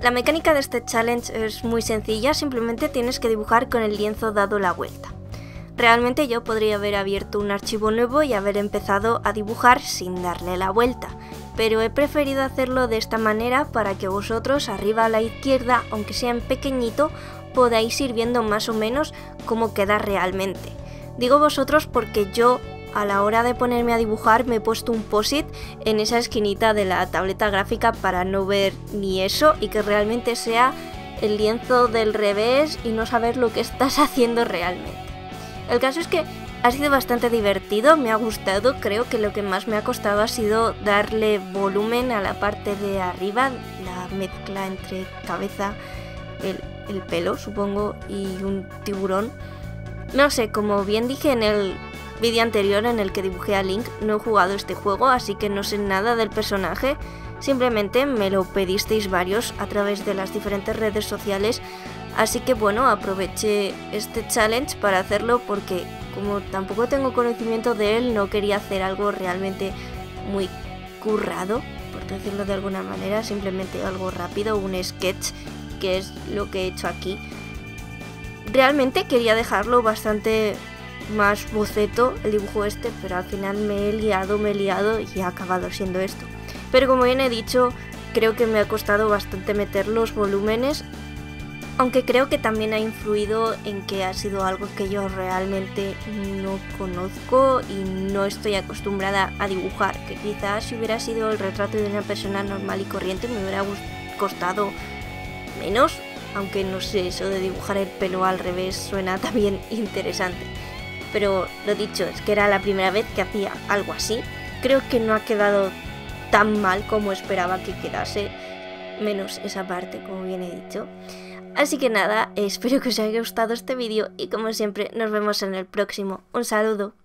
La mecánica de este challenge es muy sencilla, simplemente tienes que dibujar con el lienzo dado la vuelta. Realmente yo podría haber abierto un archivo nuevo y haber empezado a dibujar sin darle la vuelta, pero he preferido hacerlo de esta manera para que vosotros arriba a la izquierda, aunque sea en pequeñito, podáis ir viendo más o menos cómo queda realmente. Digo vosotros porque yo a la hora de ponerme a dibujar me he puesto un post-it en esa esquinita de la tableta gráfica para no ver ni eso y que realmente sea el lienzo del revés y no saber lo que estás haciendo realmente. El caso es que ha sido bastante divertido, me ha gustado, creo que lo que más me ha costado ha sido darle volumen a la parte de arriba, la mezcla entre cabeza, el pelo supongo y un tiburón. No sé, como bien dije en el vídeo anterior en el que dibujé a Link, no he jugado este juego, así que no sé nada del personaje, simplemente me lo pedisteis varios a través de las diferentes redes sociales, así que bueno, aproveché este challenge para hacerlo porque como tampoco tengo conocimiento de él, no quería hacer algo realmente muy currado, por decirlo de alguna manera, simplemente algo rápido, un sketch, que es lo que he hecho aquí. Realmente quería dejarlo bastante más boceto el dibujo este, pero al final me he liado y ha acabado siendo esto. Pero como bien he dicho, creo que me ha costado bastante meter los volúmenes, aunque creo que también ha influido en que ha sido algo que yo realmente no conozco y no estoy acostumbrada a dibujar, que quizás si hubiera sido el retrato de una persona normal y corriente me hubiera costado menos, aunque no sé, eso de dibujar el pelo al revés suena también interesante. Pero lo dicho, es que era la primera vez que hacía algo así. Creo que no ha quedado tan mal como esperaba que quedase, menos esa parte, como bien he dicho. Así que nada, espero que os haya gustado este vídeo y como siempre nos vemos en el próximo. Un saludo.